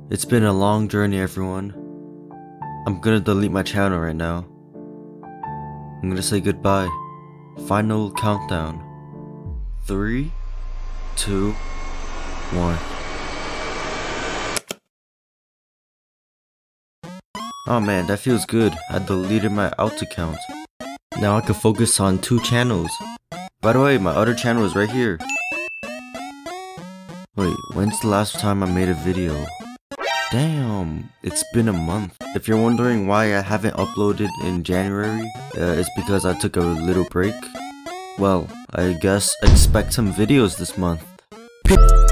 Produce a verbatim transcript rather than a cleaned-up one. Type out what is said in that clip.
It's been a long journey, everyone. I'm gonna delete my channel right now. I'm gonna say goodbye. Final countdown. Three, two, one. Oh man, that feels good. I deleted my alt account. Now I can focus on two channels. By the way, my other channel is right here. Wait, when's the last time I made a video? Damn, it's been a month. If you're wondering why I haven't uploaded in January, uh, it's because I took a little break. Well, I guess expect some videos this month.